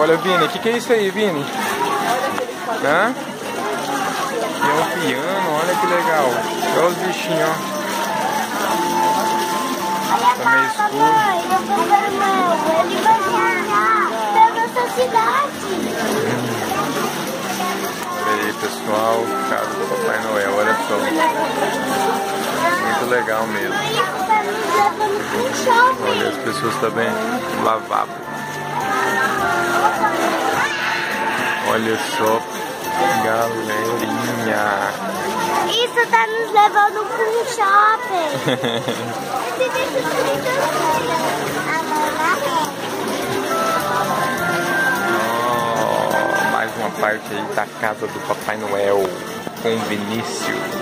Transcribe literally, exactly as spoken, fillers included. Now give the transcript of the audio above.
Olha, Vini, o que, que é isso aí, Vini? Hã? E é um piano, olha que legal. Olha os bichinhos, ó. Tá meio escuro. Ele vai viajar pra nossa cidade. Olha aí, pessoal, casa do Papai Noel, olha só. Muito legal mesmo. Olha, as pessoas também lavabo. Olha só, galerinha. Isso tá nos levando para um shopping. Oh, mais uma parte aí da casa do Papai Noel com Vinícius.